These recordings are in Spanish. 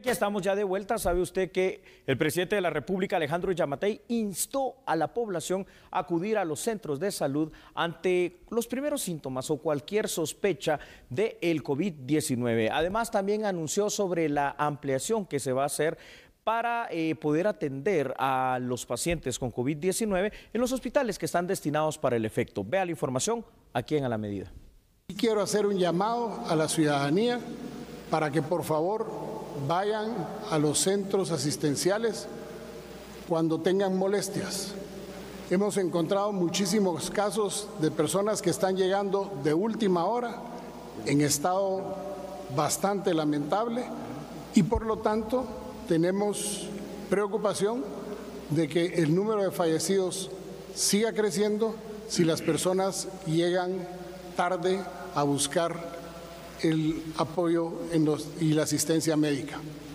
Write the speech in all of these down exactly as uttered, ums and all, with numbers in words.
Aquí estamos ya de vuelta. Sabe usted que el presidente de la República, Alejandro Yamatei, instó a la población a acudir a los centros de salud ante los primeros síntomas o cualquier sospecha del COVID diecinueve. Además, también anunció sobre la ampliación que se va a hacer para eh, poder atender a los pacientes con COVID diecinueve en los hospitales que están destinados para el efecto. Vea la información aquí en A la Medida. Quiero hacer un llamado a la ciudadanía para que por favor vayan a los centros asistenciales cuando tengan molestias. Hemos encontrado muchísimos casos de personas que están llegando de última hora en estado bastante lamentable y por lo tanto tenemos preocupación de que el número de fallecidos siga creciendo si las personas llegan tarde a buscar el apoyo en los, y la asistencia médica.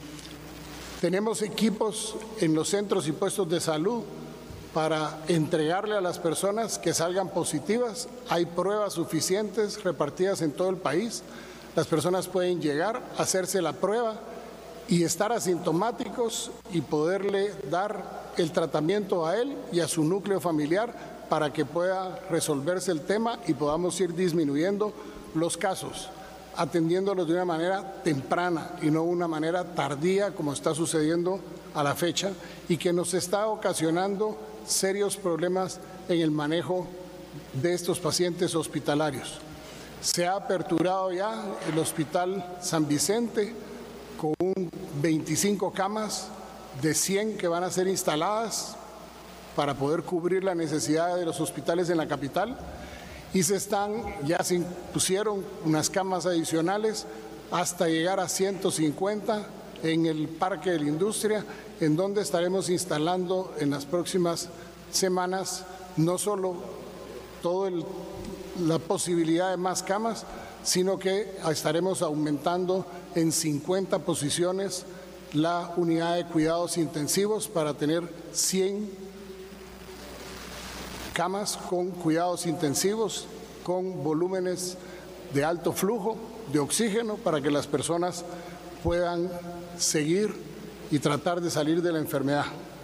Tenemos equipos en los centros y puestos de salud para entregarle a las personas que salgan positivas. Hay pruebas suficientes repartidas en todo el país. Las personas pueden llegar, hacerse la prueba y estar asintomáticos y poderle dar el tratamiento a él y a su núcleo familiar para que pueda resolverse el tema y podamos ir disminuyendo los casos, atendiéndolos de una manera temprana y no de una manera tardía como está sucediendo a la fecha y que nos está ocasionando serios problemas en el manejo de estos pacientes hospitalarios. Se ha aperturado ya el Hospital San Vicente con veinticinco camas de cien que van a ser instaladas para poder cubrir la necesidad de los hospitales en la capital. Y se están, ya se pusieron unas camas adicionales hasta llegar a ciento cincuenta en el Parque de la Industria, en donde estaremos instalando en las próximas semanas no solo toda la posibilidad de más camas, sino que estaremos aumentando en cincuenta posiciones la unidad de cuidados intensivos para tener cien camas con cuidados intensivos, con volúmenes de alto flujo de oxígeno para que las personas puedan seguir y tratar de salir de la enfermedad.